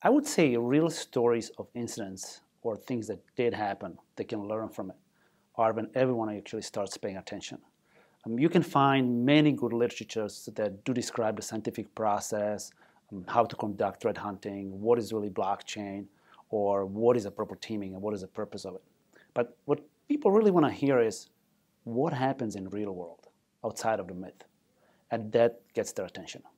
I would say real stories of incidents or things that did happen, they can learn from it, are when everyone actually starts paying attention. You can find many good literatures that do describe the scientific process, how to conduct threat hunting, what is really blockchain, or what is a proper teaming and what is the purpose of it. But what people really want to hear is what happens in the real world outside of the myth, and that gets their attention.